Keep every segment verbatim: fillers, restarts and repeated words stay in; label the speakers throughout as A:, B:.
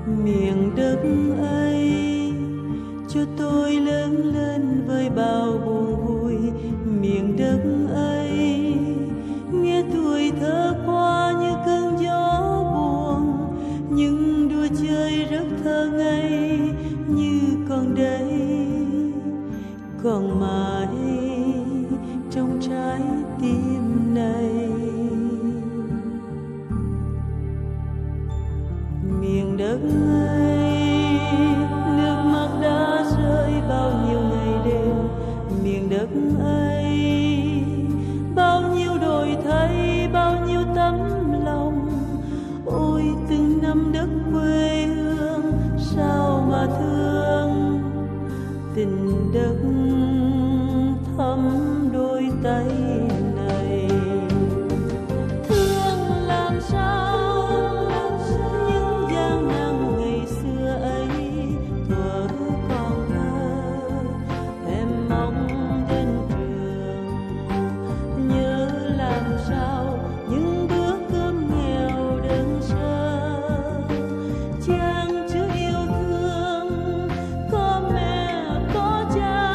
A: miền đất ấy cho tôi lớn lên với bao buồn vui. Miền đất ấy nghe tuổi thơ qua như cơn gió buồn, nhưng đùa chơi rất thơ ngây như còn đây còn mãi trong trái tim này. Miền đất ấy nước mắt đã rơi bao nhiêu ngày đêm. Miền đất ấy bao nhiêu đổi thay, bao nhiêu tấm lòng. Ôi từng năm đất quê hương sao mà thương, tình đất thắm đôi tay này. Thương làm sao những gian nan ngày xưa ấy, thuở còn thơ em mong đến trường. Nhớ làm sao những bữa cơm nghèo đơn sơ, chan chứa yêu thương có mẹ có cha.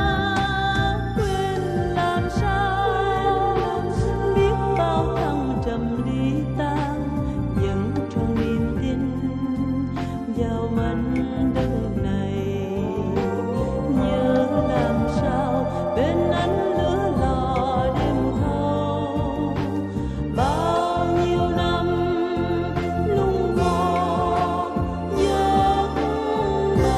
A: Quên làm sao biết bao thăng trầm ly tan, vẫn tròn niềm tin vào mảnh đất này. Nhớ làm sao bên ánh lửa lò đêm thâu, bao nhiêu năm lung một giấc mơ.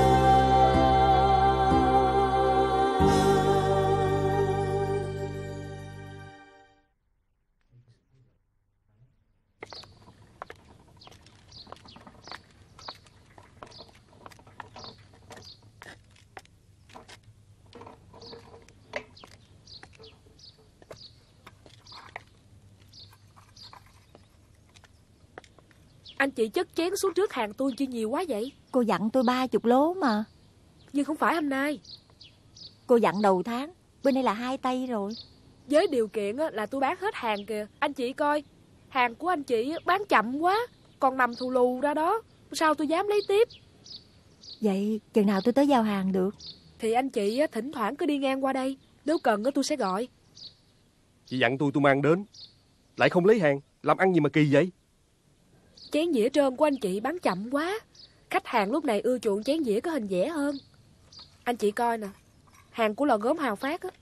B: Anh chị chất chén xuống trước hàng tôi chi nhiều quá vậy?
C: Cô dặn tôi ba chục lố mà.
B: Nhưng không phải hôm nay.
C: Cô dặn đầu tháng, bên đây là hai tay rồi.
B: Với điều kiện là tôi bán hết hàng kìa. Anh chị coi, hàng của anh chị bán chậm quá, còn nằm thù lù ra đó. Sao tôi dám lấy tiếp?
C: Vậy chừng nào tôi tới giao hàng được?
B: Thì anh chị thỉnh thoảng cứ đi ngang qua đây, nếu cần tôi sẽ gọi.
D: Chị dặn tôi tôi mang đến, lại không lấy hàng, làm ăn gì mà kỳ vậy?
B: Chén dĩa trơn của anh chị bán chậm quá. Khách hàng lúc này ưa chuộng chén dĩa có hình vẽ hơn. Anh chị coi nè, hàng của lò gốm Hào Phát á.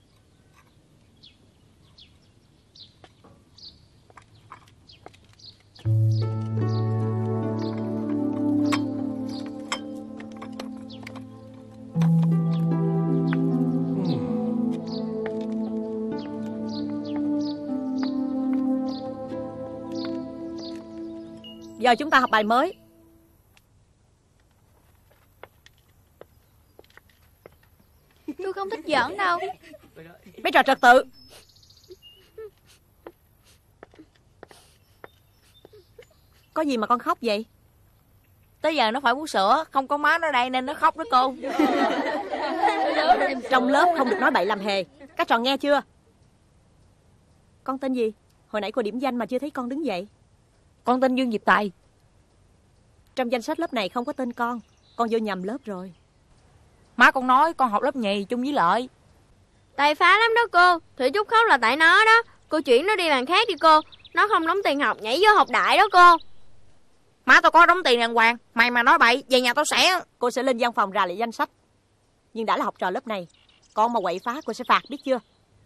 C: Giờ chúng ta học bài mới.
E: Tôi không thích giỡn đâu.
C: Mấy trò trật tự. Có gì mà con khóc vậy?
E: Tới giờ nó phải bú sữa, không có má nó đây nên nó khóc đó cô.
C: Trong lớp không được nói bậy làm hề. Các trò nghe chưa? Con tên gì? Hồi nãy cô điểm danh mà chưa thấy con đứng dậy.
E: Con tên Dương Diệp Tài.
C: Trong danh sách lớp này không có tên con. Con vô nhầm lớp rồi.
E: Má con nói con học lớp nhì chung với Lợi.
F: Tài phá lắm đó cô. Thủy Trúc khóc là tại nó đó. Cô chuyển nó đi bàn khác đi cô. Nó không đóng tiền học, nhảy vô học đại đó cô.
E: Má tao có đóng tiền đàng hoàng. Mày mà nói bậy, về nhà tao sẽ...
C: Cô sẽ lên văn phòng ra lại danh sách. Nhưng đã là học trò lớp này, con mà quậy phá cô sẽ phạt biết chưa?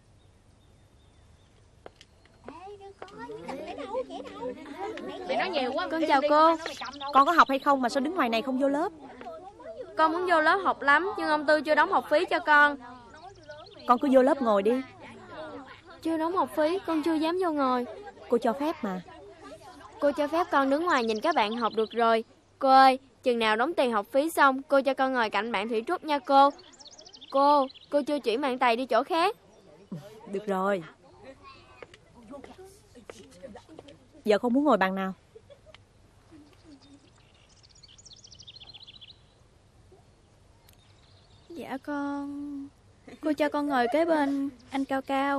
F: Mày nói nhiều quá. Con chào cô.
C: Con có học hay không mà sao đứng ngoài này không vô lớp?
F: Con muốn vô lớp học lắm, nhưng ông Tư chưa đóng học phí cho con.
C: Con cứ vô lớp ngồi đi.
F: Chưa đóng học phí, con chưa dám vô ngồi.
C: Cô cho phép mà.
F: Cô cho phép con đứng ngoài nhìn các bạn học được rồi. Cô ơi, chừng nào đóng tiền học phí xong, cô cho con ngồi cạnh bạn Thủy Trúc nha cô. Cô, cô chưa chuyển bạn Tài đi chỗ khác.
C: Được rồi. Giờ con muốn ngồi bàn nào?
F: Dạ con... Cô cho con ngồi kế bên anh Cao Cao.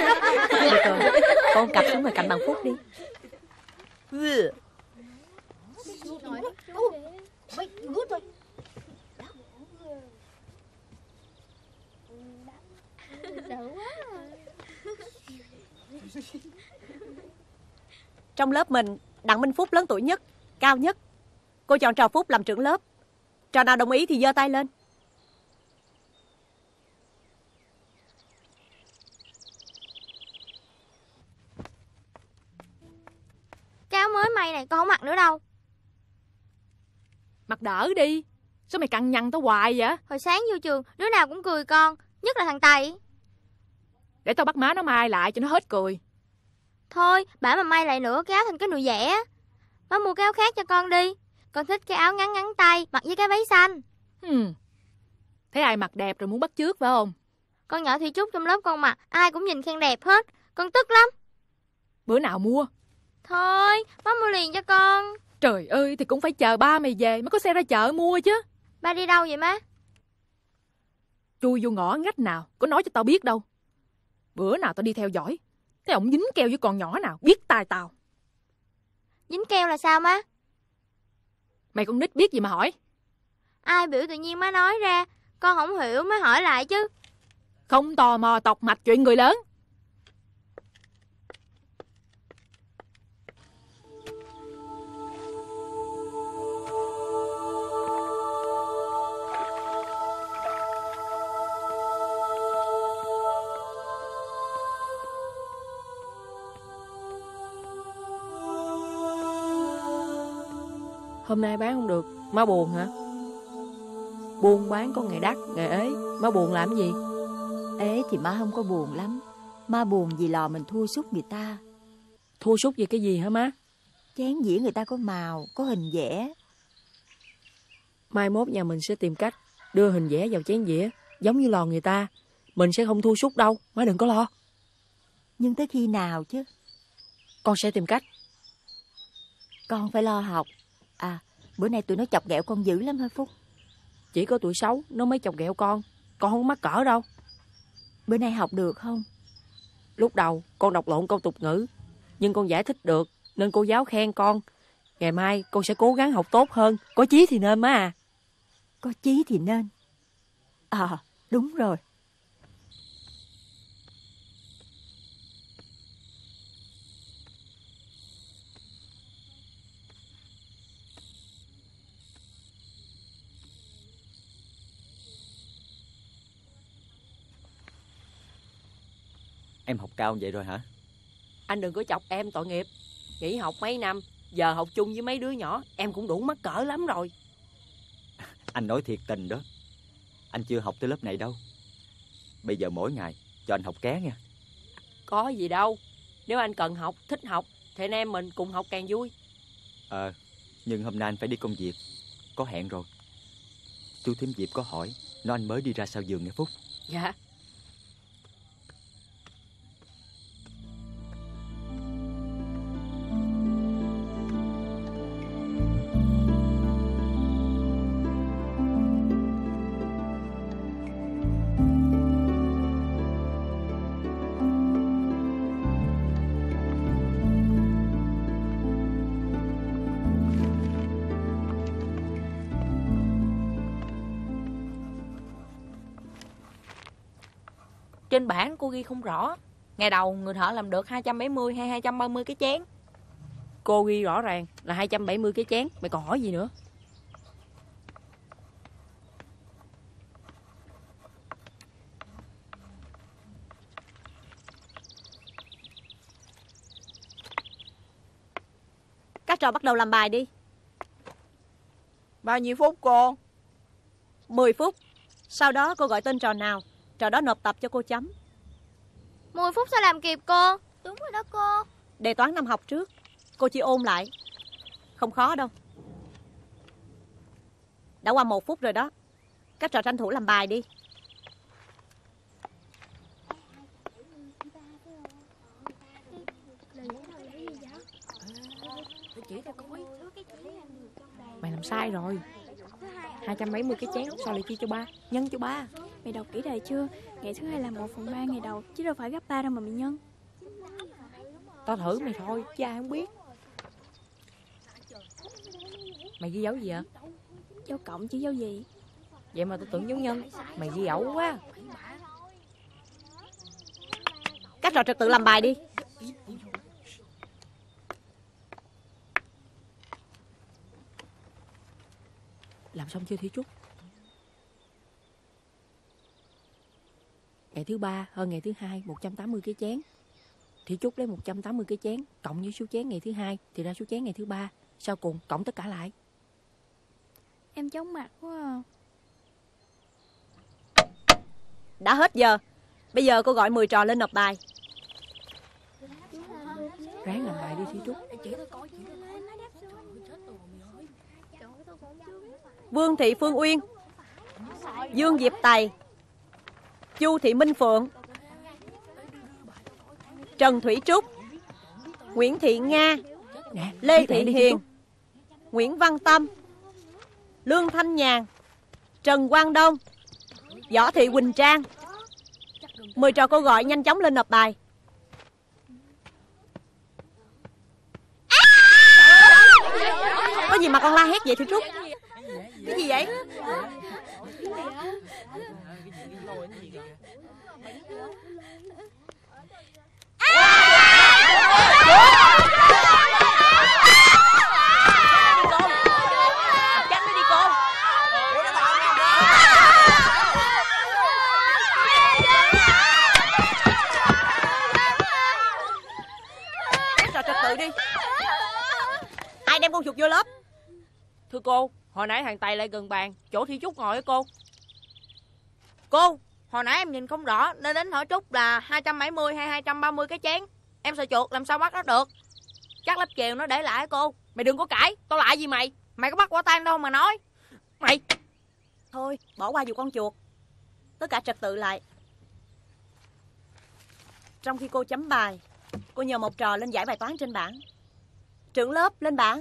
C: Được rồi, con cặp xuống ngồi cạnh bằng Phúc đi. Trong lớp mình, Đặng Minh Phúc lớn tuổi nhất, cao nhất. Cô chọn trò Phúc làm trưởng lớp. Trò nào đồng ý thì giơ tay lên.
F: Cái áo mới may này con không mặc nữa đâu.
E: Mặc đỡ đi. Sao mày cằn nhằn tao hoài vậy?
F: Hồi sáng vô trường, đứa nào cũng cười con, nhất là thằng Tài.
E: Để tao bắt má nó may lại cho nó hết cười.
F: Thôi, bả mà may lại nữa cái áo thành cái nồi vẽ. Má mua cái áo khác cho con đi. Con thích cái áo ngắn ngắn tay, mặc với cái váy xanh.
E: Hmm. Thấy ai mặc đẹp rồi muốn bắt chước phải không?
F: Con nhỏ Thủy Trúc trong lớp con mặc, ai cũng nhìn khen đẹp hết. Con tức lắm.
E: Bữa nào mua?
F: Thôi, má mua liền cho con.
E: Trời ơi, thì cũng phải chờ ba mày về mới có xe ra chợ mua chứ.
F: Ba đi đâu vậy má?
E: Chui vô ngõ ngách nào, có nói cho tao biết đâu. Bữa nào tao đi theo dõi, thấy ổng dính keo với con nhỏ nào, biết tài tao.
F: Dính keo là sao má?
E: Mày con nít biết gì mà hỏi.
F: Ai biểu tự nhiên má nói ra, con không hiểu mới hỏi lại chứ.
E: Không tò mò tọc mạch chuyện người lớn.
B: Hôm nay bán không được, má buồn hả? Buôn bán có ngày đắt, ngày ế, má buồn làm gì?
G: Ế thì má không có buồn lắm. Má buồn vì lò mình thua sút người ta.
B: Thua sút về cái gì hả má?
G: Chén dĩa người ta có màu, có hình vẽ.
B: Mai mốt nhà mình sẽ tìm cách đưa hình vẽ vào chén dĩa, giống như lò người ta. Mình sẽ không thua sút đâu, má đừng có lo.
G: Nhưng tới khi nào chứ?
B: Con sẽ tìm cách.
G: Con phải lo học. À, bữa nay tụi nó chọc ghẹo con dữ lắm hả Phúc?
B: Chỉ có tụi xấu nó mới chọc ghẹo con. Con không mắc cỡ đâu.
G: Bữa nay học được không?
B: Lúc đầu con đọc lộn câu tục ngữ, nhưng con giải thích được nên cô giáo khen con. Ngày mai con sẽ cố gắng học tốt hơn. Có chí thì nên má à.
G: Có chí thì nên. À, đúng rồi.
H: Em học cao vậy rồi hả?
B: Anh đừng có chọc em tội nghiệp. Nghỉ học mấy năm, giờ học chung với mấy đứa nhỏ, em cũng đủ mắc cỡ lắm rồi.
H: Anh nói thiệt tình đó. Anh chưa học tới lớp này đâu. Bây giờ mỗi ngày cho anh học ké nha.
B: Có gì đâu. Nếu anh cần học, thích học thì anh em mình cùng học càng vui.
H: Ờ, nhưng hôm nay anh phải đi công việc. Có hẹn rồi. Chú thím Diệp có hỏi, nó anh mới đi ra sau giường nghe Phúc.
B: Dạ.
E: Trên bảng cô ghi không rõ. Ngày đầu người thợ làm được hai trăm bảy mươi hay hai trăm ba mươi cái chén.
B: Cô ghi rõ ràng là hai trăm bảy mươi cái chén. Mày còn hỏi gì nữa?
C: Các trò bắt đầu làm bài đi.
E: Bao nhiêu phút cô?
C: mười phút. Sau đó cô gọi tên trò nào, trò đó nộp tập cho cô chấm.
F: mười phút sao làm kịp cô? Đúng rồi đó cô.
C: Đề toán năm học trước, cô chỉ ôn lại. Không khó đâu. Đã qua một phút rồi đó. Các trò tranh thủ làm bài đi.
B: Mày làm sai rồi. hai trăm bảy mươi cái chén sao lại chia cho ba? Nhân cho ba.
I: Mày đọc kỹ đề chưa? Ngày thứ hai là một phần ba ngày đầu, chứ đâu phải gấp ba đâu mà mày nhân.
B: Tao thử mày thôi, chứ ai không biết.
E: Mày ghi dấu gì vậy?
I: Dấu cộng chứ dấu gì?
E: Vậy mà tôi tưởng dấu nhân. Mày ghi ẩu quá.
C: Các trò trật tự làm bài đi.
E: Làm xong chưa Thủy Trúc? Ngày thứ ba hơn ngày thứ hai một trăm tám mươi cái chén. Thủy Trúc lấy một trăm tám mươi cái chén cộng với số chén ngày thứ hai thì ra số chén ngày thứ ba. Sau cùng cộng tất cả lại.
I: Em chóng mặt quá à.
C: Đã hết giờ. Bây giờ cô gọi mười trò lên nộp bài.
E: Ráng làm bài đi Thủy Trúc.
C: Vương Thị Phương Uyên, Dương Diệp Tài, Chu Thị Minh Phượng, Trần Thủy Trúc, Nguyễn Thị Nga,
E: Nè,
C: Lê Thị
E: đi,
C: Hiền, Nguyễn Văn Tâm, Lương Thanh Nhàn, Trần Quang Đông, Võ Thị Quỳnh Trang. Mười trò cô gọi nhanh chóng lên nộp bài. Có gì mà con la hét vậy Thủy Trúc? Cái gì vậy? Trò trật tự đi. Ai đem con chuột vô lớp?
E: Thưa cô, hồi nãy thằng Tài lại gần bàn chỗ Thủy Trúc ngồi á cô.
J: Cô, hồi nãy em nhìn không rõ nên đến hỏi Trúc là hai trăm bảy mươi hay hai trăm ba mươi cái chén. Em sợ chuột làm sao bắt nó được. Chắc lớp chèo nó để lại á cô.
E: Mày đừng có cãi, tao lại gì mày?
J: Mày có bắt quả tang đâu mà nói.
E: Mày
C: Thôi bỏ qua vụ con chuột. Tất cả trật tự lại. Trong khi cô chấm bài, cô nhờ một trò lên giải bài toán trên bảng. Trưởng lớp lên bảng.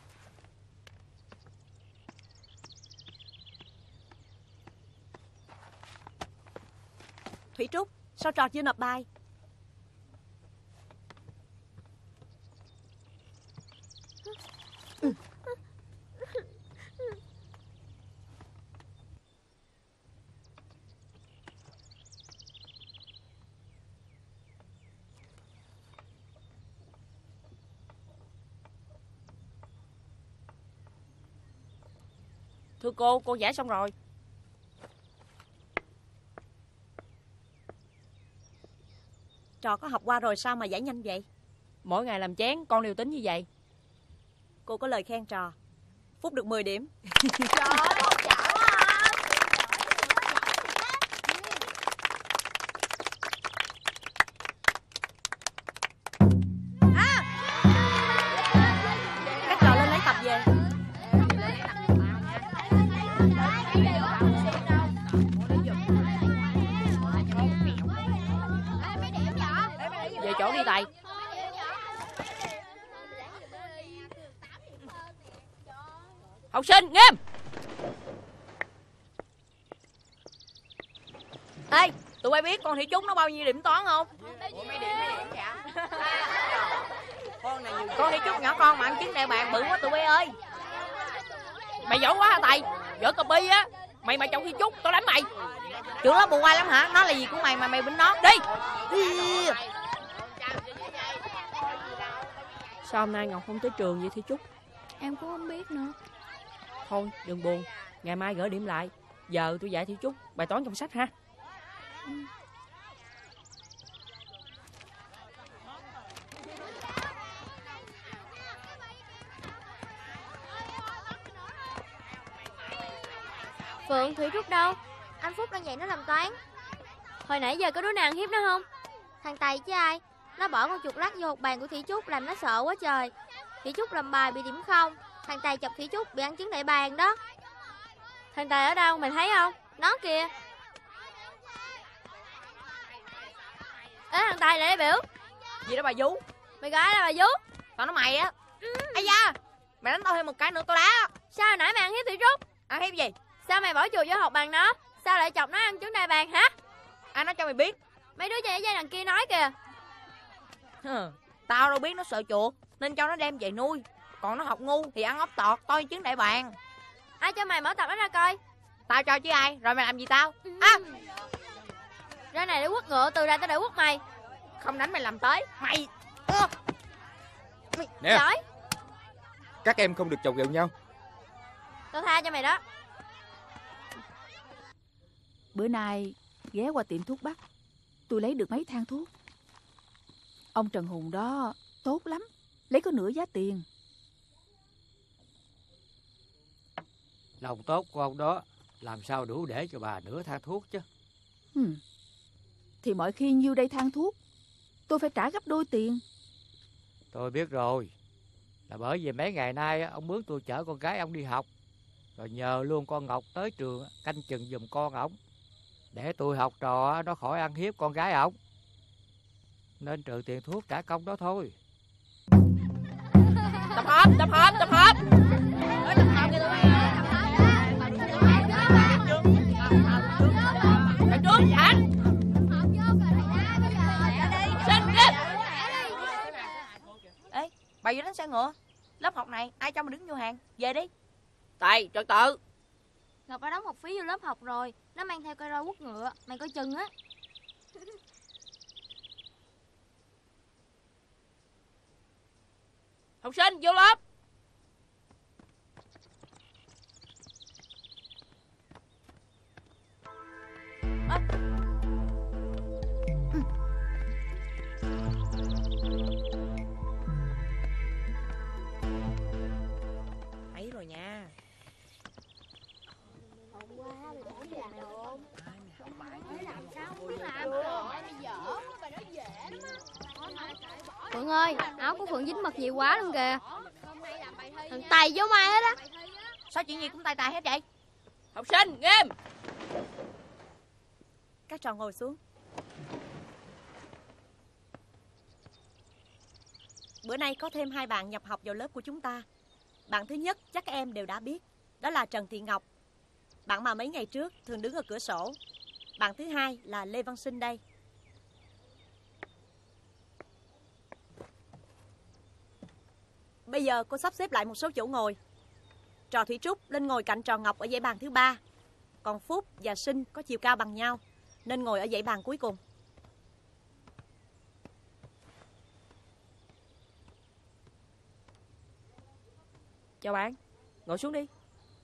C: Thủy Trúc, sao trò chưa nộp bài? Ừ.
E: Thưa cô, cô giải xong rồi.
C: Trò có học qua rồi sao mà giải nhanh vậy?
E: Mỗi ngày làm chén con đều tính như vậy.
C: Cô có lời khen trò. Phúc được mười điểm.
J: Trời ơi, chảo à.
C: À, các trò lên lấy tập về.
E: Về chỗ đi Tài. Học sinh nghiêm.
J: Ê, tụi bay biết con Thủy Trúc nó bao nhiêu điểm toán không? Con Thủy Trúc nhỏ con mà ăn trứng đại bàng bự quá tụi bay ơi.
E: Mày giỏi quá hả Tài? Giỏi copy á. Mày mà chồng Thủy Trúc tao đánh mày.
J: Trưởng lớp bù quay lắm hả? Nó là gì của mày mà mày binh nó?
E: Đi. Sao hôm nay Ngọc không tới trường vậy Thủy Trúc?
I: Em cũng không biết nữa.
E: Thôi đừng buồn, ngày mai gửi điểm lại. Giờ tôi dạy Thủy Trúc bài toán trong sách ha.
I: Ừ.
F: Phượng, Thủy Trúc đâu? Anh Phúc đang dạy nó làm toán. Hồi nãy giờ có đứa nào ăn hiếp nó không? Thằng Tài chứ ai. Nó bỏ con chuột lắc vô hộp bàn của Thủy Trúc làm nó sợ quá trời. Thủy Trúc làm bài bị điểm không. Thằng Tài chọc Thủy Trúc bị ăn trứng đại bàng đó. Thằng Tài ở đâu mày thấy không? Nó kìa. Ê thằng Tài lại đây biểu.
J: Gì đó bà vú?
F: Mày gọi là bà vú.
J: Tao nói mày á. Ây da, mày đánh tao thêm một cái nữa tao đá.
F: Sao hồi nãy mày ăn hiếp Thủy Trúc?
J: Ăn hiếp gì?
F: Sao mày bỏ chuột vô hộp bàn nó? Sao lại chọc nó ăn trứng đại bàng hả?
J: Ai nói cho mày biết?
F: Mấy đứa dây dây đằng kia nói kìa.
J: Hừ, tao đâu biết nó sợ chuột nên cho nó đem về nuôi. Còn nó học ngu thì ăn ốc tọt toi trứng đại bàng.
F: Ai cho mày mở tập đó ra coi?
J: Tao cho chứ ai. Rồi mày làm gì tao? À,
F: ra này để quất ngựa, từ đây tao để quất mày.
J: Không đánh mày làm tới. Mày à.
D: Nè,
F: Giỏi.
D: các em không được chọc ghẹo nhau.
F: Tao tha cho mày đó.
E: Bữa nay ghé qua tiệm thuốc Bắc, tôi lấy được mấy thang thuốc. Ông Trần Hùng đó tốt lắm, lấy có nửa giá tiền.
K: Lòng tốt của ông đó làm sao đủ để cho bà nửa thang thuốc chứ.
E: Hmm. Thì mọi khi nhiêu đây thang thuốc, tôi phải trả gấp đôi tiền.
K: Tôi biết rồi, là bởi vì mấy ngày nay ông mướn tôi chở con gái ông đi học, rồi nhờ luôn con Ngọc tới trường canh chừng giùm con ổng, để tôi học trò nó khỏi ăn hiếp con gái ổng, nên trừ tiền thuốc trả công đó thôi.
J: Tập hợp, tập hợp, tập hợp. Ơi, tập hợp kìa tụi bay ơi. Thầy Trương, Hạnh. Xin lên. Ê, bà vừa đánh xe ngựa. Lớp học này ai cho mà đứng vô hàng. Về đi. Tài, trật tự.
F: Ngọc đã đóng học phí vô lớp học rồi. Nó mang theo cây roi quất ngựa. Mày coi chừng á.
J: Học sinh vô lớp. À. Thấy rồi nha.
F: Phượng ơi, áo của Phượng dính mật nhiều quá luôn kìa. Thằng Tài vô mai hết á.
J: Sao chuyện gì cũng tay tay hết vậy? Học sinh, nghiêm. Các trò ngồi xuống. Bữa nay có thêm hai bạn nhập học vào lớp của chúng ta. Bạn thứ nhất chắc các em đều đã biết, đó là Trần Thị Ngọc, bạn mà mấy ngày trước thường đứng ở cửa sổ. Bạn thứ hai là Lê Văn Sinh đây. Bây giờ cô sắp xếp lại một số chỗ ngồi. Trò Thủy Trúc lên ngồi cạnh trò Ngọc ở dãy bàn thứ ba. Còn Phúc và Sinh có chiều cao bằng nhau nên ngồi ở dãy bàn cuối cùng. Chào bạn, ngồi xuống đi.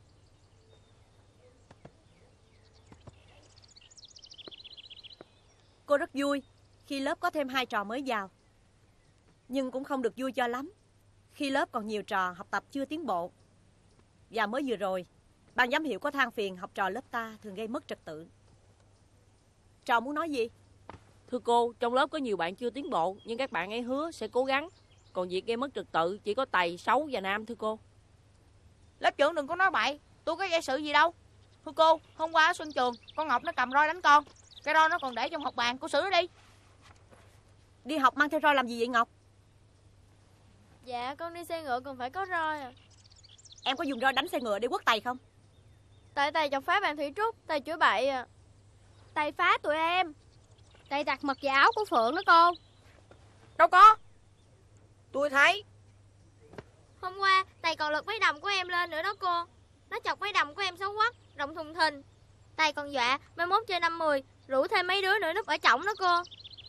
J: Cô rất vui khi lớp có thêm hai trò mới vào. Nhưng cũng không được vui cho lắm khi lớp còn nhiều trò học tập chưa tiến bộ. Và mới vừa rồi, ban giám hiệu có than phiền học trò lớp ta thường gây mất trật tự. Trò muốn nói gì?
C: Thưa cô, trong lớp có nhiều bạn chưa tiến bộ, nhưng các bạn ấy hứa sẽ cố gắng. Còn việc gây mất trật tự chỉ có Tài, Sáu và Nam thưa cô.
J: Lớp trưởng đừng có nói bậy, tôi có gây sự gì đâu. Thưa cô, hôm qua ở sân trường, con Ngọc nó cầm roi đánh con. Cái roi nó còn để trong học bàn, cô xử nó đi. Đi học mang theo roi làm gì vậy Ngọc?
F: Dạ, con đi xe ngựa còn phải có roi à.
J: Em có dùng roi đánh xe ngựa để quất Tài không?
F: Tại Tài chọc phá bạn Thủy Trúc, Tài chửi bậy à. Tài phá tụi em. Tài đặt mật vào áo của Phượng đó cô.
J: Đâu có. Tôi thấy.
F: Hôm qua, Tài còn lật váy đầm của em lên nữa đó cô. Nó chọc váy đầm của em xấu quắc, rộng thùng thình. Tài còn dọa, mai mốt chơi năm mười, rủ thêm mấy đứa nữa núp ở trỏng đó cô.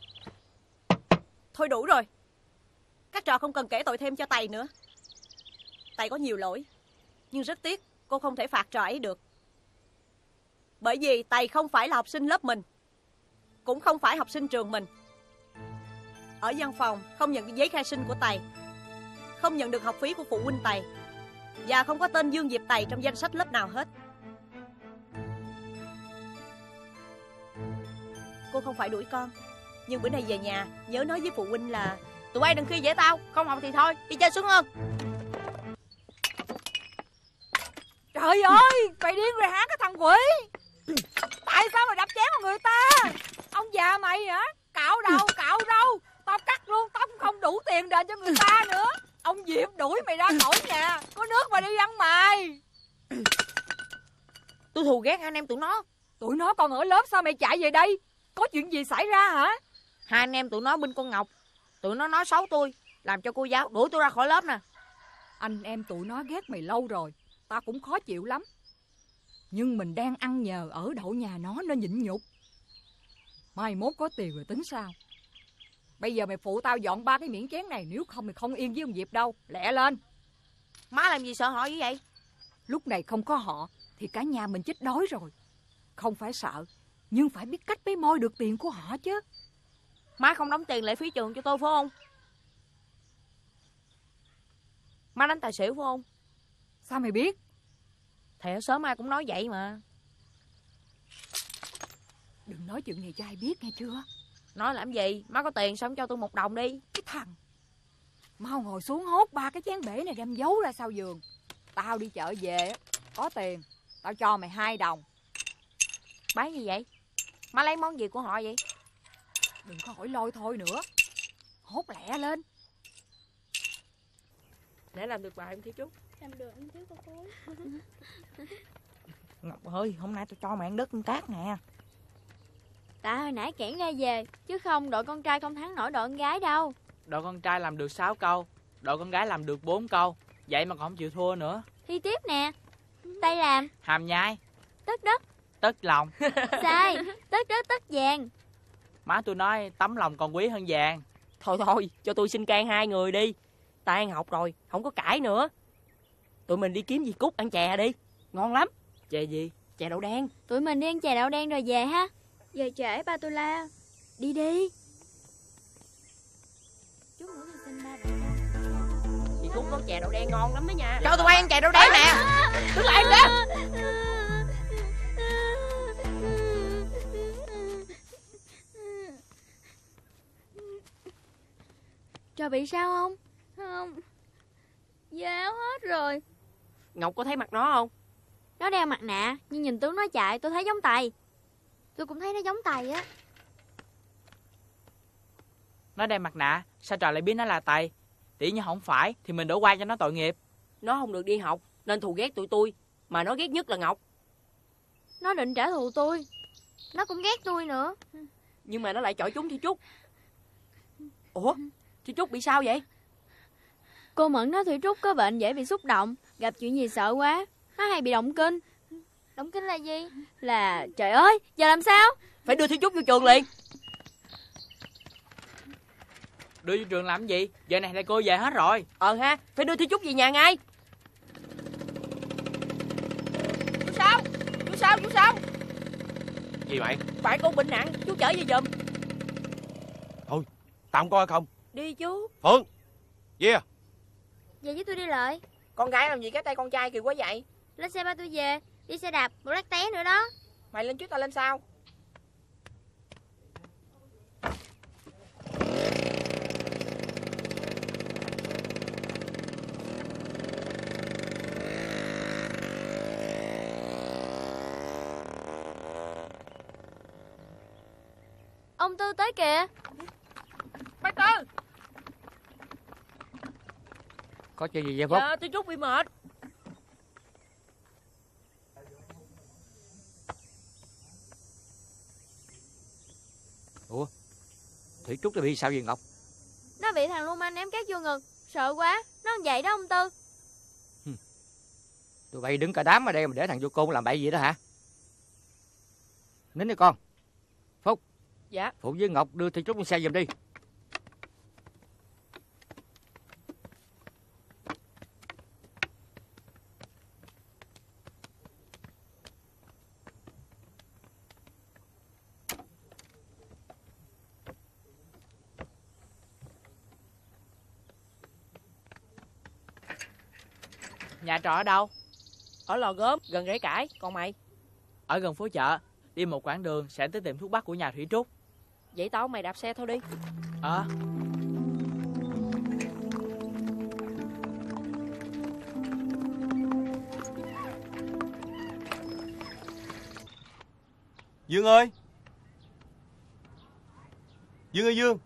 J: Thôi đủ rồi. Các trò không cần kể tội thêm cho Tài nữa. Tài có nhiều lỗi, nhưng rất tiếc cô không thể phạt trò ấy được. Bởi vì Tài không phải là học sinh lớp mình, cũng không phải học sinh trường mình. Ở văn phòng không nhận được giấy khai sinh của Tài, không nhận được học phí của phụ huynh Tài, và không có tên Dương Diệp Tài trong danh sách lớp nào hết. Cô không phải đuổi con, nhưng bữa nay về nhà nhớ nói với phụ huynh là tụi bay đừng khi dễ tao, không học thì thôi, đi chơi xuống hơn.
L: Trời ơi, mày điên rồi hả cái thằng quỷ? Tại sao mày đập chén vào người ta? Ông già mày hả? Cạo đầu, cạo râu, tao cắt luôn, tao cũng không đủ tiền đền cho người ta nữa. Ông Diệp đuổi mày ra khỏi nhà, có nước mà đi ăn mày.
J: Tôi thù ghét anh em tụi nó.
L: Tụi nó còn ở lớp sao mày chạy về đây? Có chuyện gì xảy ra hả?
J: Hai anh em tụi nó binh con Ngọc. Tụi nó nói xấu tôi, làm cho cô giáo đuổi tôi ra khỏi lớp nè.
L: Anh em tụi nó ghét mày lâu rồi, tao cũng khó chịu lắm. Nhưng mình đang ăn nhờ ở đậu nhà nó nên nhịn nhục. Mai mốt có tiền rồi tính sao. Bây giờ mày phụ tao dọn ba cái miệng chén này, nếu không mày không yên với ông Diệp đâu. Lẹ lên.
C: Má làm gì sợ họ như vậy?
L: Lúc này không có họ thì cả nhà mình chết đói rồi. Không phải sợ, nhưng phải biết cách bế môi được tiền của họ chứ.
C: Má không đóng tiền lệ phí trường cho tôi phải không? Má đánh tài xỉu phải không?
L: Sao mày biết?
C: Thì sớm ai cũng nói vậy mà.
L: Đừng nói chuyện này cho ai biết nghe chưa?
C: Nói làm gì? Má có tiền sao không cho tôi một đồng đi?
L: Cái thằng, mau ngồi xuống hốt ba cái chén bể này đem giấu ra sau giường. Tao đi chợ về có tiền, tao cho mày hai đồng.
C: Bán gì vậy? Má lấy món gì của họ vậy?
L: Đừng có hỏi lôi thôi nữa. Hốt lẹ lên.
C: Để làm được bài em Thí Trúc.
I: Làm được anh Thí cô cô.
C: Ngọc ơi, hôm nay tôi cho mày ăn đất con cát nè.
F: Tại hồi nãy kẻn ra về, chứ không đội con trai không thắng nổi đội con gái đâu.
M: Đội con trai làm được sáu câu, đội con gái làm được bốn câu. Vậy mà còn không chịu thua nữa.
F: Thi tiếp nè. Tay làm.
M: Hàm nhai.
F: Tất đất.
M: Tất lòng.
F: Sai. Tất đất tất vàng.
M: Má tôi nói tấm lòng còn quý hơn vàng.
C: Thôi thôi, cho tôi xin can hai người đi. Tan học rồi, không có cãi nữa. Tụi mình đi kiếm dì Cúc ăn chè đi. Ngon lắm.
M: Chè gì?
C: Chè đậu đen.
F: Tụi mình đi ăn chè đậu đen rồi về ha.
I: Về trễ ba tôi la.
F: Đi đi. Chút nữa thì xin ba bạn.
C: Dì Cúc nấu chè đậu đen ngon lắm đó nha.
J: Cho tụi bay ăn chè đậu đen nè. Đứng lại đó.
F: Trò bị sao không? Không. Dao hết rồi.
C: Ngọc có thấy mặt nó không?
F: Nó đeo mặt nạ, nhưng nhìn tướng nó chạy tôi thấy giống Tài. Tôi cũng thấy nó giống Tài á.
M: Nó đeo mặt nạ, sao trò lại biết nó là Tài? Tỉ như không phải thì mình đổ qua cho nó tội nghiệp.
C: Nó không được đi học nên thù ghét tụi tôi, mà nó ghét nhất là Ngọc.
F: Nó định trả thù tôi. Nó cũng ghét tôi nữa.
C: Nhưng mà nó lại chọi chúng Thi Trúc. Ủa, Thi Trúc bị sao vậy?
F: Cô Mẫn nói Thủy Trúc có bệnh dễ bị xúc động, gặp chuyện gì sợ quá. Nó hay bị động kinh. Động kinh là gì? Là trời ơi, giờ làm sao?
C: Phải đưa Thi Trúc vô trường liền.
M: Đưa vô trường làm gì? Giờ này thầy cô về hết rồi.
C: Ờ ha, phải đưa Thi Trúc về nhà ngay. Chú sao? Chú sao? Chú sao?
D: Gì mày?
C: Phải con bệnh nặng, chú chở về giùm.
D: Thôi, tao không coi không.
C: Đi chú.
D: Phương, yeah.
F: Về với tôi đi Lợi.
C: Con gái làm gì cái tay con trai kỳ quá vậy?
F: Lên xe ba tôi về. Đi xe đạp, một lát té nữa đó.
C: Mày lên trước tao lên sau.
F: Ông Tư tới kìa.
C: Bác Tư.
K: Có chuyện gì vậy Phúc?
C: Dạ, tôi Trúc bị mệt.
K: Ủa, Thủy Trúc đã bị sao vậy Ngọc?
F: Nó bị thằng lưu manh ném cát vô ngực. Sợ quá, nó không vậy đó ông Tư.
K: Tụi bay đứng cả đám ở đây mà để thằng vô côn làm bậy gì đó hả? Nín đi con. Phúc.
C: Dạ.
K: Phụ với Ngọc đưa Thủy Trúc lên xe giùm đi.
M: Nhà trọ ở đâu?
C: Ở Lò Gốm, gần Rễ Cải. Còn mày?
M: Ở gần phố chợ. Đi một quãng đường sẽ tới tiệm thuốc bắc của nhà Thủy Trúc.
C: Vậy tao mày đạp xe thôi đi.
M: Ờ.
D: Dương ơi. Dương ơi Dương.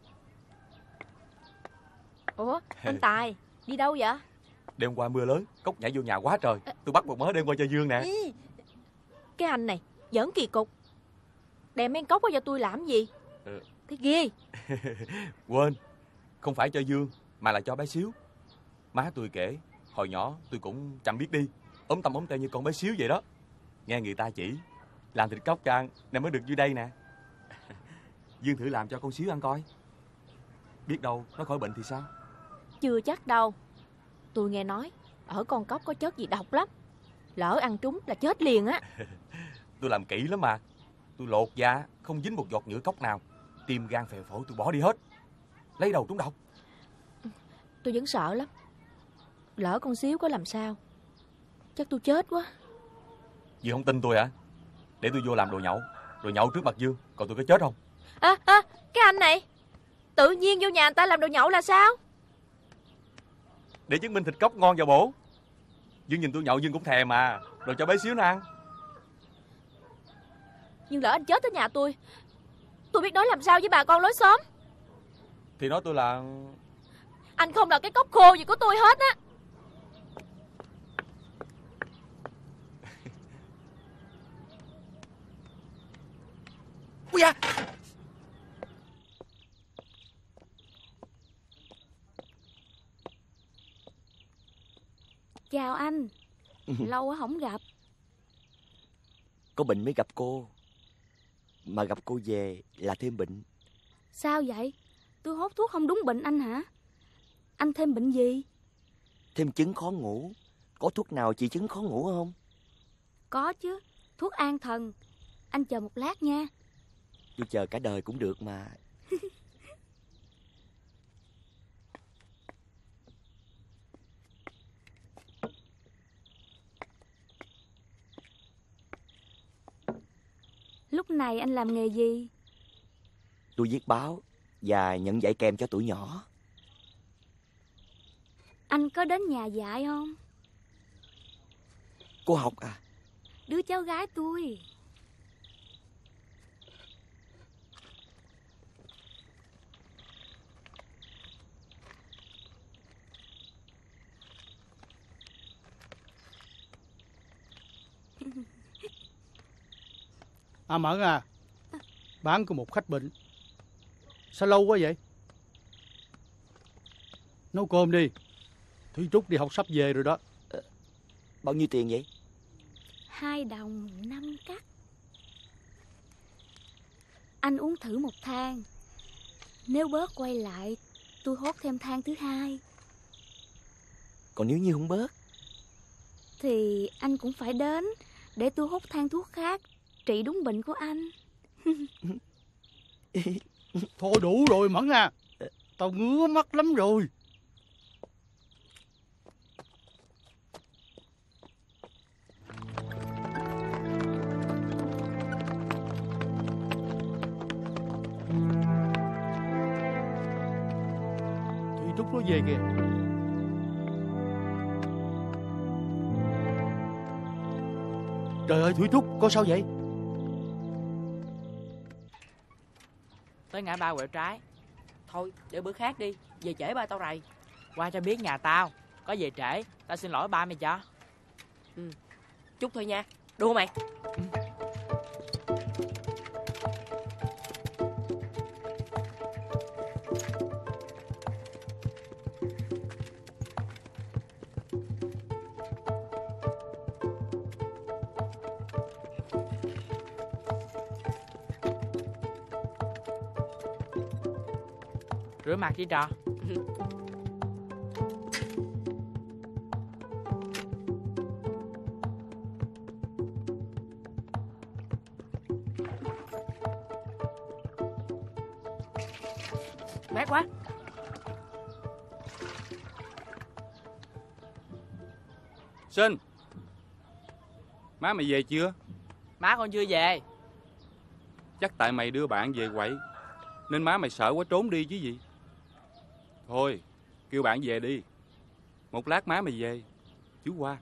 C: Ủa, anh Tài, đi đâu vậy?
D: Đêm qua mưa lớn, cốc nhảy vô nhà quá trời. Tôi bắt một mớ đem qua cho Dương nè.
C: Ý, cái anh này, giỡn kỳ cục. Đem men cốc qua cho tôi làm gì?
D: Ừ.
C: Thế ghê.
D: Quên, không phải cho Dương, mà là cho bé Xíu. Má tôi kể,
N: Hồi nhỏ tôi cũng chậm biết đi, ốm tăm ốm teo như con bé xíu vậy đó. Nghe người ta chỉ làm thịt cóc cho ăn nên mới được vô đây nè. Dương thử làm cho con xíu ăn coi, biết đâu nó khỏi bệnh thì sao.
G: Chưa chắc đâu. Tôi nghe nói ở con cóc có chất gì độc lắm, lỡ ăn trúng là chết liền á.
N: Tôi làm kỹ lắm mà. Tôi lột da không dính một giọt nhựa cóc nào, tim gan phèo phổi tôi bỏ đi hết, lấy đầu trúng độc.
G: Tôi vẫn sợ lắm, lỡ con xíu có làm sao chắc tôi chết quá.
N: Dì không tin tôi hả? Để tôi vô làm đồ nhậu, đồ nhậu trước mặt Dương, còn tôi có chết không?
G: À, à, cái anh này tự nhiên vô nhà người ta làm đồ nhậu là sao?
N: Để chứng minh thịt cóc ngon và bổ. Dương nhìn tôi nhậu Dương cũng thèm mà, đồ cho bé xíu nó ăn.
G: Nhưng lỡ anh chết ở nhà tôi, tôi biết nói làm sao với bà con lối xóm.
N: Thì nói tôi là...
G: Anh không là cái cốc khô gì của tôi hết á.
N: Ui da!
I: Chào anh. Lâu quá không gặp.
O: Có bệnh mới gặp cô, mà gặp cô về là thêm bệnh.
I: Sao vậy? Tôi hốt thuốc không đúng bệnh anh hả? Anh thêm bệnh gì?
O: Thêm chứng khó ngủ. Có thuốc nào trị chứng khó ngủ không?
I: Có chứ, thuốc an thần. Anh chờ một lát nha.
O: Tôi chờ cả đời cũng được mà.
I: Lúc này anh làm nghề gì?
O: Tôi viết báo và nhận dạy kèm cho tụi nhỏ.
I: Anh có đến nhà dạy không?
O: Cô học à?
I: Đứa cháu gái tôi.
P: À Mẫn à, bán có một khách bệnh. Sao lâu quá vậy? Nấu cơm đi. Thủy Trúc đi học sắp về rồi đó.
O: À, bao nhiêu tiền vậy?
I: Hai đồng năm cắt. Anh uống thử một thang. Nếu bớt quay lại, tôi hốt thêm thang thứ hai.
O: Còn nếu như không bớt
I: thì anh cũng phải đến để tôi hút thang thuốc khác trị đúng bệnh của anh.
P: Thôi đủ rồi Mẫn à, tao ngứa mắt lắm rồi. Thủy Trúc nó về kìa. Trời ơi Thủy Trúc, có sao vậy?
M: Tới ngã ba quẹo trái.
L: Thôi để bữa khác đi, về trễ ba tao rầy.
M: Qua cho biết nhà tao, có về trễ tao xin lỗi ba mày cho.
L: Ừ, chút thôi nha, đua mày.
M: Ừ. Rửa mặt đi trò.
L: Mát quá.
Q: Sinh, má mày về chưa?
M: Má con chưa về.
Q: Chắc tại mày đưa bạn về quậy nên má mày sợ quá trốn đi chứ gì. Thôi, kêu bạn về đi. Một lát má mày về, chú qua.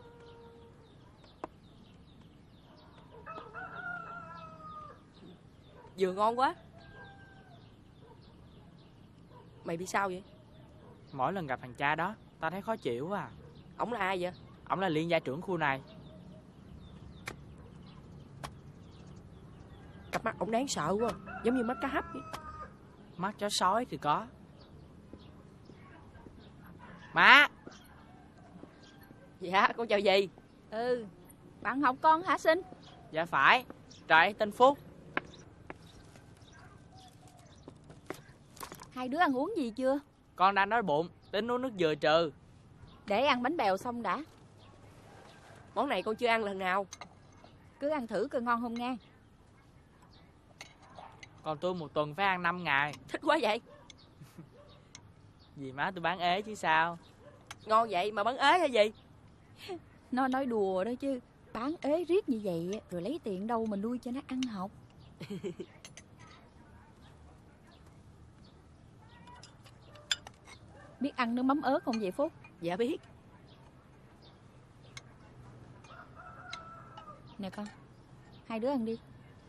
L: Dừa ngon quá. Mày bị sao vậy?
M: Mỗi lần gặp thằng cha đó, tao thấy khó chịu quá à.
L: Ổng là ai vậy?
M: Ổng là liên gia trưởng khu này.
L: Cặp mắt ổng đáng sợ quá, giống như mắt cá hấp vậy.
M: Mắt chó sói thì có. Má!
G: Dạ, con chào dì.
E: Ừ, bạn học con hả Sinh?
M: Dạ phải. Trời, tên Phúc.
E: Hai đứa ăn uống gì chưa?
M: Con đang đói bụng, tính uống nước dừa trừ.
E: Để ăn bánh bèo xong đã.
B: Món này con chưa ăn lần nào.
E: Cứ ăn thử coi ngon không nghe.
M: Còn tôi một tuần phải ăn năm ngày.
B: Thích quá vậy.
M: Dì má tôi bán ế chứ sao.
B: Ngon vậy mà bán ế hay gì?
E: Nó nói đùa đó chứ. Bán ế riết như vậy rồi lấy tiền đâu mà nuôi cho nó ăn học. Biết ăn nước mắm ớt không vậy Phúc?
B: Dạ biết.
E: Nè con, hai đứa ăn đi.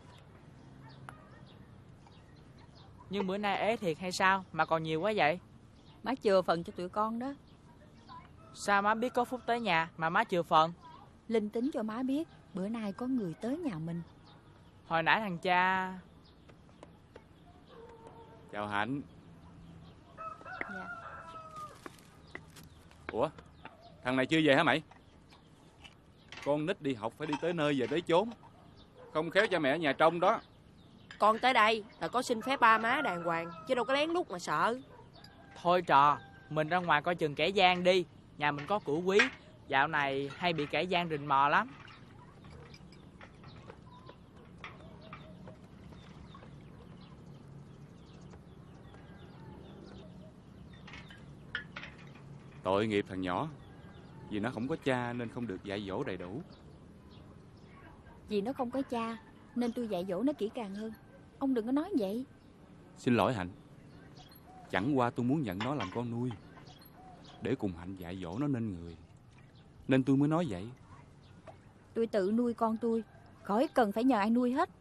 M: Nhưng bữa nay ế thiệt hay sao mà còn nhiều quá vậy?
E: Má chừa phần cho tụi con đó.
M: Sao má biết có Phúc tới nhà mà má chừa phần?
E: Linh tính cho má biết bữa nay có người tới nhà mình.
M: Hồi nãy thằng cha...
Q: Chào Hạnh.
E: Dạ.
Q: Ủa, thằng này chưa về hả mày? Con nít đi học phải đi tới nơi về tới chốn, không khéo cha mẹ ở nhà trông đó.
B: Con tới đây là có xin phép ba má đàng hoàng, chứ đâu có lén lút mà sợ.
M: Thôi trò, mình ra ngoài coi chừng kẻ gian đi. Nhà mình có củ quý, dạo này hay bị kẻ gian rình mò lắm.
Q: Tội nghiệp thằng nhỏ, vì nó không có cha nên không được dạy dỗ đầy đủ.
E: Vì nó không có cha nên tôi dạy dỗ nó kỹ càng hơn. Ông đừng có nói vậy.
Q: Xin lỗi Hạnh, chẳng qua tôi muốn nhận nó làm con nuôi, để cùng Hạnh dạy dỗ nó nên người, nên tôi mới nói vậy.
E: Tôi tự nuôi con tôi, khỏi cần phải nhờ ai nuôi hết.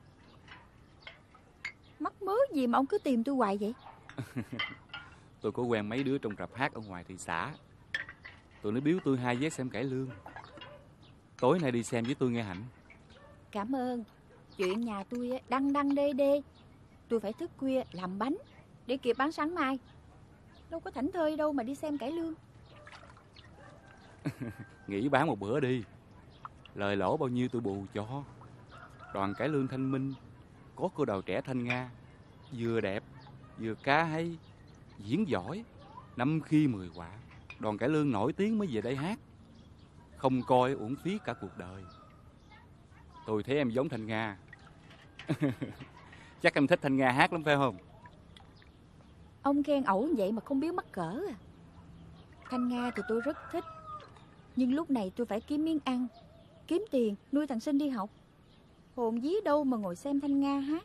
E: Mắc mớ gì mà ông cứ tìm tôi hoài vậy?
Q: Tôi có quen mấy đứa trong rạp hát ở ngoài thị xã. Tụi nó biếu tôi hai vé xem cải lương. Tối nay đi xem với tôi nghe Hạnh.
E: Cảm ơn. Chuyện nhà tôi đăng đăng đê đê. Tôi phải thức khuya làm bánh để kịp bán sáng mai. Đâu có thảnh thơi đâu mà đi xem cải lương.
Q: Nghỉ bán một bữa đi, lời lỗ bao nhiêu tôi bù cho. Đoàn cải lương Thanh Minh có cô đầu trẻ Thanh Nga, vừa đẹp vừa ca hay, diễn giỏi, năm khi mười quả. Đoàn cải lương nổi tiếng mới về đây hát, không coi uổng phí cả cuộc đời. Tôi thấy em giống Thanh Nga. Chắc em thích Thanh Nga hát lắm phải không?
E: Ông khen ẩu vậy mà không biết mắc cỡ à. Thanh Nga thì tôi rất thích, nhưng lúc này tôi phải kiếm miếng ăn, kiếm tiền nuôi thằng Sinh đi học. Hồn dí đâu mà ngồi xem Thanh Nga hát.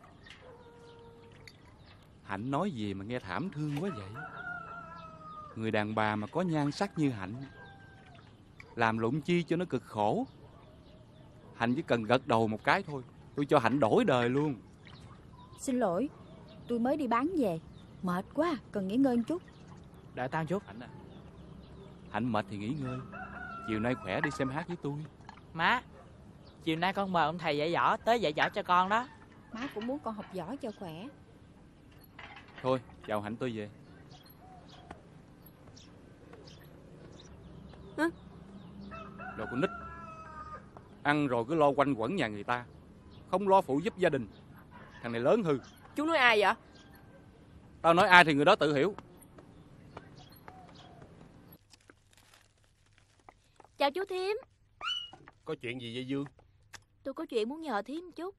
Q: Hạnh nói gì mà nghe thảm thương quá vậy? Người đàn bà mà có nhan sắc như Hạnh, làm lụng chi cho nó cực khổ. Hạnh chỉ cần gật đầu một cái thôi, tôi cho Hạnh đổi đời luôn.
E: Xin lỗi, tôi mới đi bán về, mệt quá, cần nghỉ ngơi một chút.
M: Đợi tao chút.
Q: Hạnh à, Hạnh mệt thì nghỉ ngơi, chiều nay khỏe đi xem hát với tôi.
M: Má, chiều nay con mời ông thầy dạy võ tới dạy võ cho con đó.
E: Má cũng muốn con học giỏi cho khỏe.
Q: Thôi, chào Hạnh, tôi về.
B: Hả?
Q: Đồ con nít, ăn rồi cứ lo quanh quẩn nhà người ta, không lo phụ giúp gia đình. Thằng này lớn hư.
B: Chú nói ai vậy?
Q: Tao nói ai thì người đó tự hiểu.
G: Chào chú Thím.
D: Có chuyện gì vậy Dương?
G: Tôi có chuyện muốn nhờ Thím chút.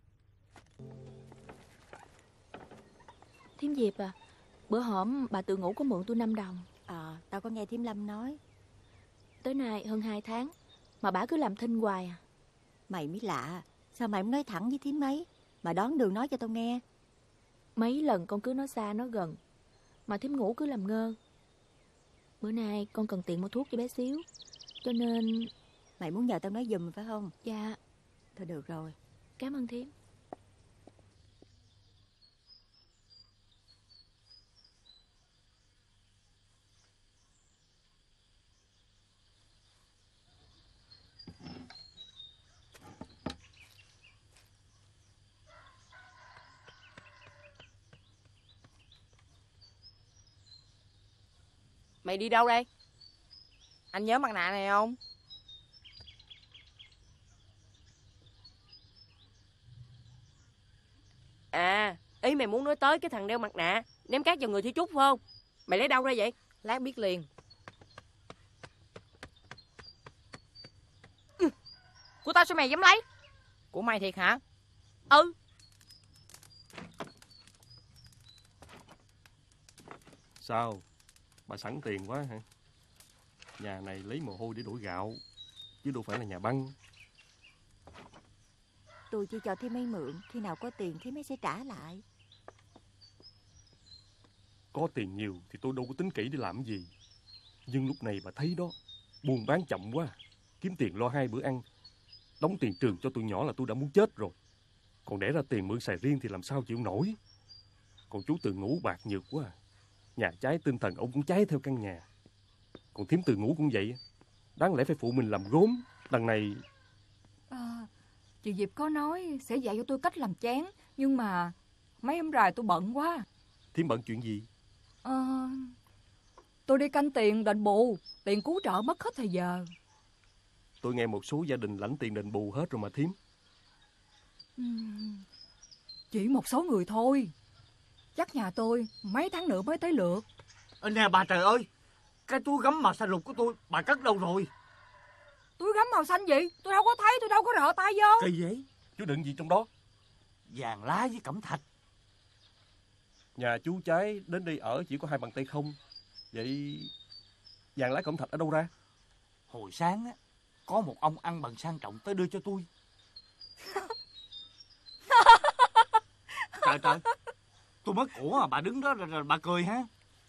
G: Thím Diệp à, bữa hổm bà tự ngủ có mượn tôi năm đồng.
C: Ờ, à, tao có nghe Thím Lâm nói.
G: Tới nay hơn hai tháng mà bà cứ làm thinh hoài à.
C: Mày mới lạ, sao mày không nói thẳng với Thím mấy mà đón đường nói cho tao nghe.
G: Mấy lần con cứ nói xa nói gần mà Thím ngủ cứ làm ngơ. Bữa nay con cần tiền mua thuốc cho bé xíu, cho nên...
C: Mày muốn nhờ tao nói giùm phải không?
G: Dạ.
C: Thôi được rồi.
G: Cảm ơn Thím.
B: Mày đi đâu đây?
L: Anh nhớ mặt nạ này không?
R: À, ý mày muốn nói tới cái thằng đeo mặt nạ ném cát vào người Thi Trúc phải không? Mày lấy đâu ra vậy?
B: Lát biết liền.
L: Ừ. Của tao sao mày dám lấy?
M: Của mày thiệt hả?
L: Ừ.
D: Sao? Bà sẵn tiền quá hả? Nhà này lấy mồ hôi để đổi gạo, chứ đâu phải là nhà băng.
E: Tôi chỉ cho Thím ấy mượn, khi nào có tiền Thím ấy sẽ trả lại.
D: Có tiền nhiều thì tôi đâu có tính kỹ để làm gì. Nhưng lúc này bà thấy đó, buôn bán chậm quá, kiếm tiền lo hai bữa ăn, đóng tiền trường cho tụi nhỏ là tôi đã muốn chết rồi. Còn để ra tiền mượn xài riêng thì làm sao chịu nổi. Còn chú Từ Ngũ bạc nhược quá, nhà cháy tinh thần ông cũng cháy theo căn nhà. Còn thím Từ Ngũ cũng vậy, đáng lẽ phải phụ mình làm gốm. Đằng này
L: à, chị Diệp có nói sẽ dạy cho tôi cách làm chén, nhưng mà mấy hôm rồi tôi bận quá.
D: thím bận chuyện gì?
L: à, Tôi đi canh tiền đền bù, tiền cứu trợ mất hết thời giờ.
D: Tôi nghe một số gia đình lãnh tiền đền bù hết rồi mà thím.
L: uhm, Chỉ một số người thôi. Chắc nhà tôi mấy tháng nữa mới tới lượt.
S: Ờ, nè bà trời ơi, cái túi gấm màu xanh lục của tôi bà cất đâu rồi?
L: Túi gấm màu xanh gì? Tôi đâu có thấy, tôi đâu có rợ tay vô.
S: Kỳ vậy?
D: Chú đựng gì trong đó?
S: Vàng lá với cẩm thạch.
D: Nhà chú cháy đến đây ở chỉ có hai bàn tay không. Vậy vàng lá cẩm thạch ở đâu ra?
S: Hồi sáng á, có một ông ăn bằng sang trọng tới đưa cho tôi. Trời trời, tôi mất của mà bà đứng đó rồi, rồi bà cười ha.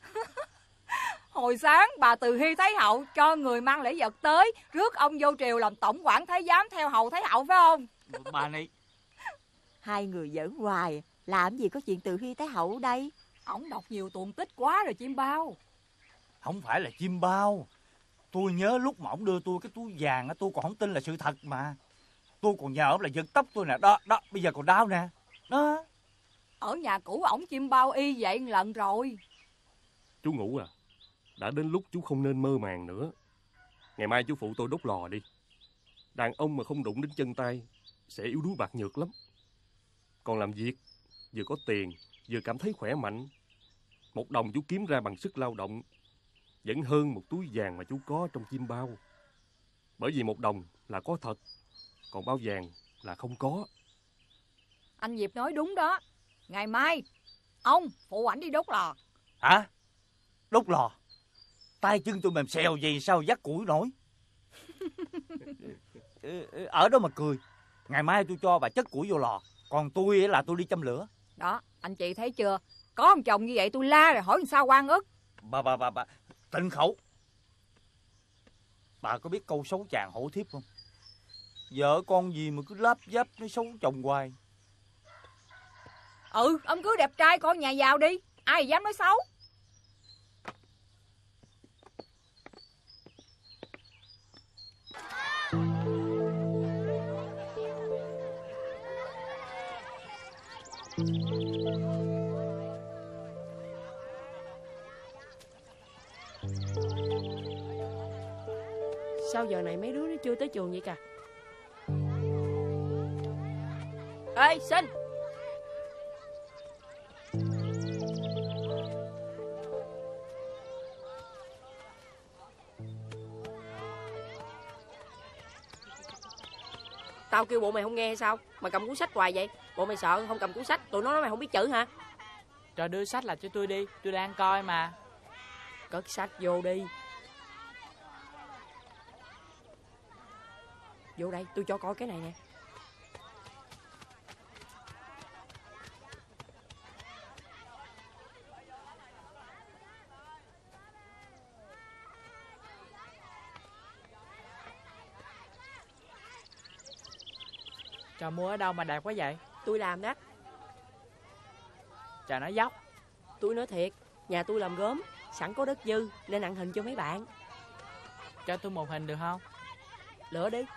L: Hồi sáng bà Từ Hy Thái Hậu cho người mang lễ vật tới, rước ông vô triều làm tổng quản thái giám theo hầu Thái Hậu phải không?
S: Bà này.
E: Hai người giỡn hoài, làm gì có chuyện Từ Hy Thái Hậu đây.
L: Ổng đọc nhiều tuồng tích quá rồi chim bao.
S: Không phải là chim bao. Tôi nhớ lúc mà ổng đưa tôi cái túi vàng á, tôi còn không tin là sự thật mà. Tôi còn nhờ ổng là giật tóc tôi nè, đó, đó, bây giờ còn đau nè. Đó.
L: Ở nhà cũ ổng chim bao y vậy một lần rồi.
D: Chú Ngũ à, đã đến lúc chú không nên mơ màng nữa. Ngày mai chú phụ tôi đốt lò đi. Đàn ông mà không đụng đến chân tay sẽ yếu đuối bạc nhược lắm. Còn làm việc vừa có tiền vừa cảm thấy khỏe mạnh. Một đồng chú kiếm ra bằng sức lao động vẫn hơn một túi vàng mà chú có trong chim bao. Bởi vì một đồng là có thật, còn bao vàng là không có.
L: Anh Diệp nói đúng đó. Ngày mai ông phụ ảnh đi đốt lò.
S: Hả? Đốt lò? Tay chân tôi mềm xèo gì sao dắt củi nổi. Ở đó mà cười. Ngày mai tôi cho bà chất củi vô lò, còn tôi là tôi đi châm lửa.
L: Đó, anh chị thấy chưa? Có ông chồng như vậy tôi la rồi hỏi làm sao oan ức.
S: Bà bà bà bà tịnh khẩu. Bà có biết câu xấu chàng hổ thiếp không? Vợ con gì mà cứ láp giáp nói xấu chồng hoài.
L: Ừ, ông cứ đẹp trai con nhà giàu đi, ai dám nói xấu.
R: Sao giờ này mấy đứa nó chưa tới trường vậy cả?
L: Ê, Sinh!
R: Tao kêu bộ mày không nghe hay sao? Mà cầm cuốn sách hoài vậy? Bộ mày sợ không cầm cuốn sách tụi nó nói mày không biết chữ hả?
M: Cho đưa sách là cho tôi đi, tôi đang coi mà.
R: Cất sách vô đi. Vô đây, tôi cho coi cái này nè.
M: Trò mua ở đâu mà đẹp quá vậy?
R: Tôi làm đó.
M: Trò nói dốc.
R: Tôi nói thiệt, nhà tôi làm gốm, sẵn có đất dư nên ăn hình cho mấy bạn.
M: Cho tôi một hình được không?
R: Lựa đi.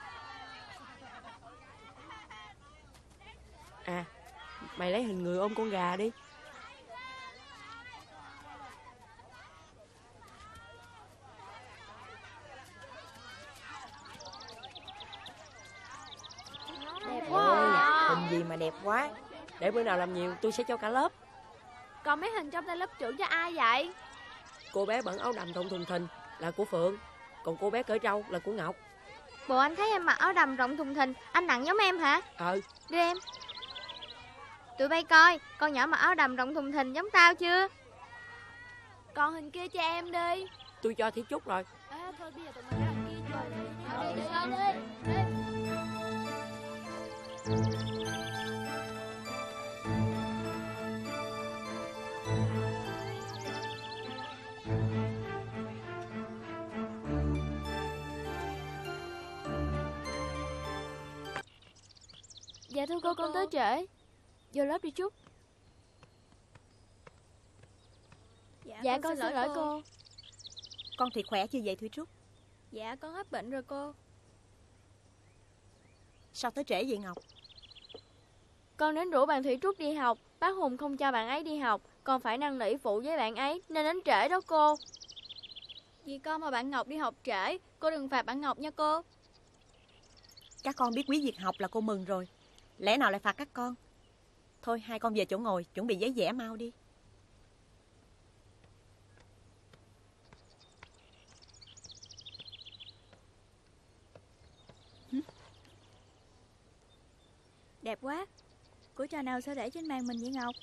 R: À, mày lấy hình người ôm con gà đi.
E: Đẹp quá. Ôi, hình gì mà đẹp quá.
R: Để bữa nào làm nhiều tôi sẽ cho cả lớp.
F: Còn mấy hình trong tay lớp trưởng cho ai vậy?
R: Cô bé bận áo đầm rộng thùng thình là của Phượng, còn cô bé cởi trâu là của Ngọc.
F: Bộ anh thấy em mặc áo đầm rộng thùng thình, anh nặng giống em hả?
R: Ờ.
F: Đưa em. Tụi bay coi, con nhỏ mặc áo đầm rộng thùng thình giống tao chưa? Còn hình kia cho em đi.
R: Tôi cho Thí Trúc rồi.
F: À, thôi bây giờ tụi mình ra hình kia chơi. Đi, đi, đi, đi. Dạ thưa cô, con tới trễ. Vô lớp đi Trúc.
I: Dạ,
F: Dạ
I: con,
F: con xin lỗi cô. cô.
J: Con thì khỏe chưa vậy Thủy Trúc?
F: Dạ con hết bệnh rồi cô.
J: Sao tới trễ vậy Ngọc?
F: Con đến rủ bạn Thủy Trúc đi học, bác Hùng không cho bạn ấy đi học, con phải năn nỉ phụ với bạn ấy nên đến trễ đó cô. Vì con mà bạn Ngọc đi học trễ, cô đừng phạt bạn Ngọc nha cô.
J: Các con biết quý việc học là cô mừng rồi, lẽ nào lại phạt các con? Thôi hai con về chỗ ngồi, chuẩn bị giấy vẽ mau đi.
I: Đẹp quá. Của trò nào sao để trên bàn mình vậy Ngọc?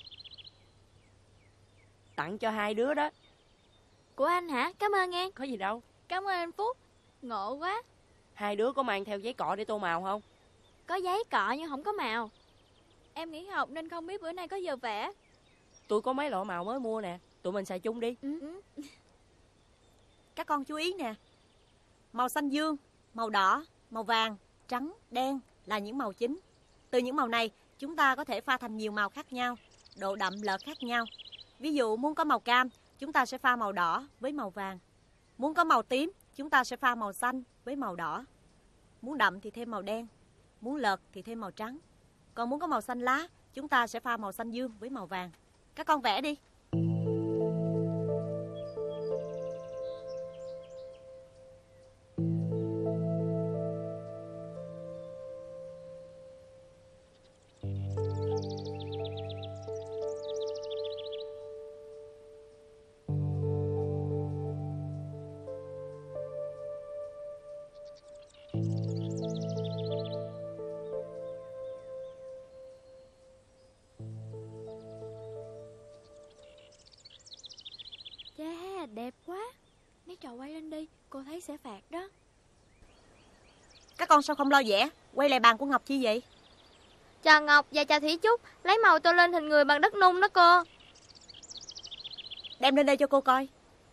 R: Tặng cho hai đứa đó.
F: Của anh hả? Cảm ơn nghe.
R: Có gì đâu.
F: Cảm ơn anh Phúc. Ngộ quá.
R: Hai đứa có mang theo giấy cọ để tô màu không?
F: Có giấy cọ nhưng không có màu. Em nghỉ học nên không biết bữa nay có giờ vẽ.
R: Tôi có mấy loại màu mới mua nè, tụi mình xài chung đi.
F: Ừ.
J: Các con chú ý nè, màu xanh dương, màu đỏ, màu vàng, trắng, đen là những màu chính. Từ những màu này chúng ta có thể pha thành nhiều màu khác nhau, độ đậm lợt khác nhau. Ví dụ muốn có màu cam, chúng ta sẽ pha màu đỏ với màu vàng. Muốn có màu tím, chúng ta sẽ pha màu xanh với màu đỏ. Muốn đậm thì thêm màu đen, muốn lợt thì thêm màu trắng. Còn muốn có màu xanh lá, chúng ta sẽ pha màu xanh dương với màu vàng. Các con vẽ đi.
F: Chà, đẹp quá. Mấy trò quay lên đi, cô thấy sẽ phạt đó.
J: Các con sao không lo vẽ, quay lại bàn của Ngọc chi vậy?
F: Chào Ngọc và chào Thủy Trúc, lấy màu tô lên hình người bằng đất nung đó cô.
J: Đem lên đây cho cô coi.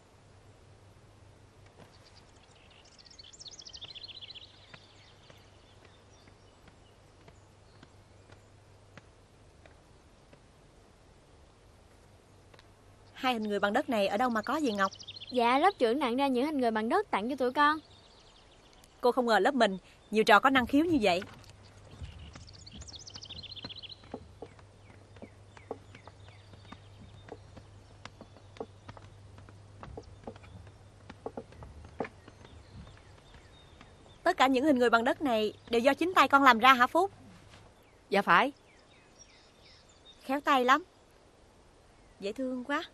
J: Hai hình người bằng đất này ở đâu mà có gì Ngọc?
F: Dạ, lớp trưởng nặng ra những hình người bằng đất tặng cho tụi con.
J: Cô không ngờ lớp mình nhiều trò có năng khiếu như vậy. Tất cả những hình người bằng đất này đều do chính tay con làm ra hả Phúc?
R: Dạ phải.
J: Khéo tay lắm. Dễ thương quá.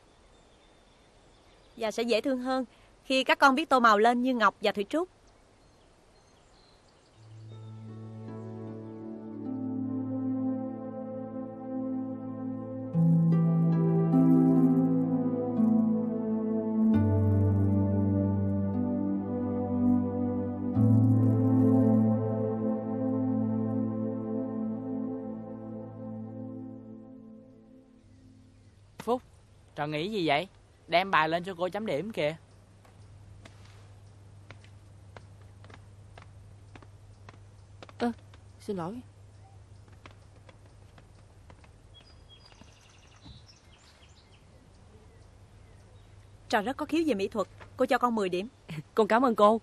J: Và sẽ dễ thương hơn khi các con biết tô màu lên như Ngọc và Thủy Trúc.
M: Phúc, trò nghĩ gì vậy? Đem bài lên cho cô chấm điểm kìa.
R: Ơ, à, xin lỗi.
J: Trò rất có khiếu về mỹ thuật, cô cho con mười điểm.
R: Con cảm ơn cô.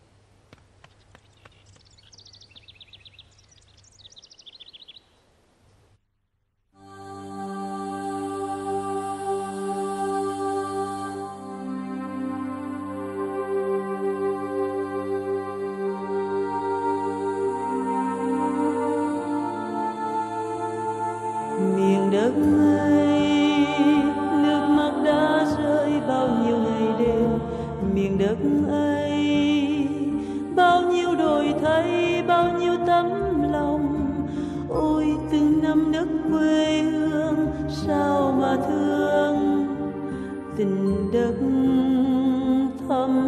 A: miền miền đất ấy, nước mắt đã rơi bao nhiêu ngày đêm. Miền đất ấy, bao nhiêu đổi thay, bao nhiêu tấm lòng. Ôi từng năm đất quê hương, sao mà thương tình đất thầm